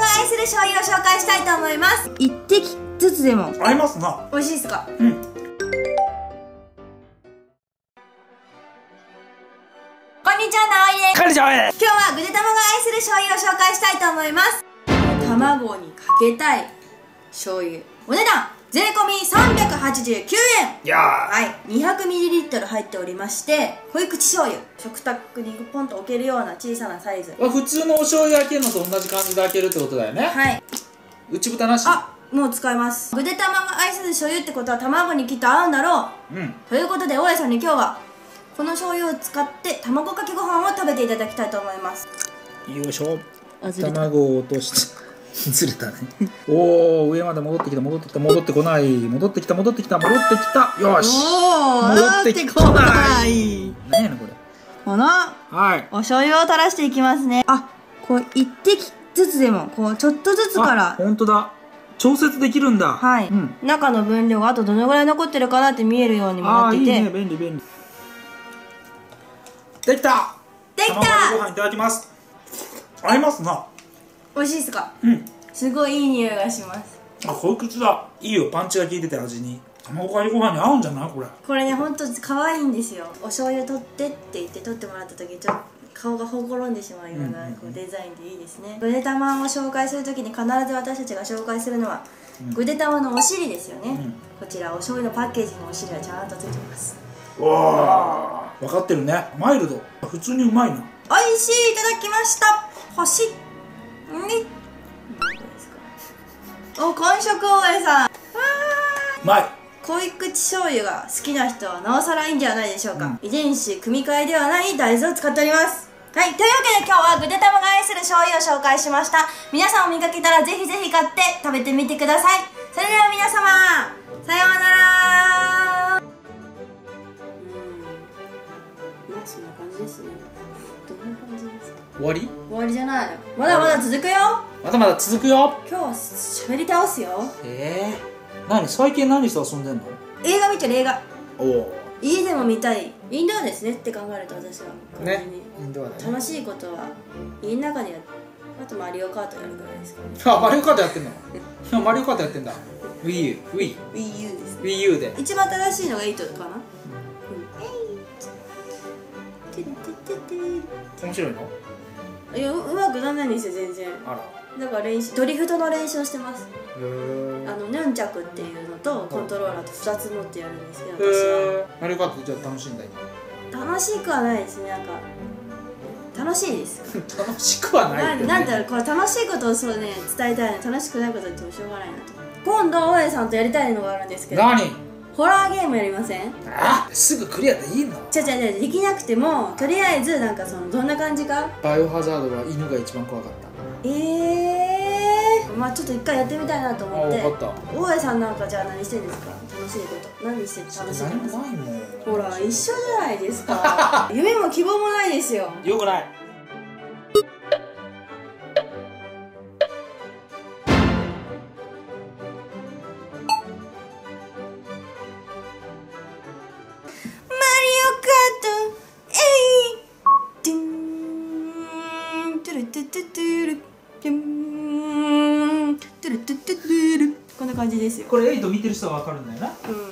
愛する醤油を紹介したいと思います。一滴ずつでも合いますな。 美味しいですか？ うん。 こんにちは、なおいです。 こんにちは。 今日はぐでたまが愛する醤油を紹介したいと思います。卵にかけたい醤油、お値段税込み389円。 いやはい、200ml 入っておりまして、濃い口醤油、食卓にポンと置けるような小さなサイズ。 普通のお醤油開けるのと同じ感じで開けるってことだよね。 はい、 内蓋なし。 あ、もう使えます。ぐでたまが愛する醤油ってことは卵にきっと合うんだろう。 うん。 ということで大家さんに今日はこの醤油を使って卵かけご飯を食べていただきたいと思います。 よいしょ。 ずれた。 卵を落としてずれたね。おお、上まで戻ってきた、戻ってきた、戻ってこない、戻ってきた、戻ってきた、戻ってきた。よし。戻ってこない。何やねんこれ。 このお醤油を垂らしていきますね。あ、こう一滴ずつでもこうちょっとずつから。 本当だ。調節できるんだ。 はい、うん、中の分量があとどのぐらい残ってるかなって見えるようにもなっていて。 いいね、便利便利。できた。 できた。 卵ご飯いただきます。合いますな。 美味しいですか？ うん。 すごいいい匂いがします。 あ、濃い口だ。いいよ、パンチが効いてて味に。卵かけご飯に合うんじゃないこれ。 これね、ほんと可愛いんですよ。お醤油取ってって言って取ってもらった時ちょっと顔がほころんでしまうようなこうデザインでいいですね。ぐでたまを紹介する時に必ず私たちが紹介するのは、ぐでたまのお尻ですよね。こちらお醤油のパッケージのお尻はちゃんとついてます。 わあ、分かってるね。マイルド。普通にうまいな。 美味しい。いただきました。星にお、完食大江さん。 うまい。 濃い口醤油が好きな人はなおさらいいんではないでしょうか。遺伝子組み換えではない大豆を使っております。はい、というわけで今日はぐでたまが愛する醤油を紹介しました。皆さんお見かけたらぜひぜひ買って食べてみてください。それでは皆様、さようなら。まあそんな感じですね。どんな感じですか？ 終わり？ 終わりじゃない。まだまだ続くよ。 まだまだ続くよ。 今日は喋り倒すよ。 何最近何して遊んでんの？ 映画見てる映画。 おお。 家でも見たい。インドアですねって考えると私はね。インドアだね。 楽しいことは家の中でやる。あとマリオカートやるぐらいですかね。 あ、マリオカートやってんの？マリオカートやってんだ。Wii U です。Wii U で。 一番新しいのが8かな。 面白いの？ いや、うまくならないんですよ全然。 あら。 だからドリフトの練習をしてます。ヌンチャクっていうのとコントローラーと2つ持ってやるんですけど、私は。 マリオカートじゃあ楽しいんだ今。 楽しくはないですね。なんか楽しいです。 楽しくはないってね。 なんだろう、これ楽しいことをそうね伝えたいの。楽しくないこと言ってもしょうがないなと。今度大江さんとやりたいのがあるんですけど。 何？ ホラーゲームやりません？ あ、すぐクリアでいいの？ できなくてもとりあえずなんかそのどんな感じか。 バイオハザードは犬が一番怖かった。 まあちょっと一回やってみたいなと思って。 分かった。 大江さんなんかじゃあ何してるんですか？楽しいこと何して楽しいんですか？ 何もないもん。 ほら一緒じゃないですか。夢も希望もないですよ。 よくない。 こんな感じですよ。 これ8見てる人は分かるんだよな。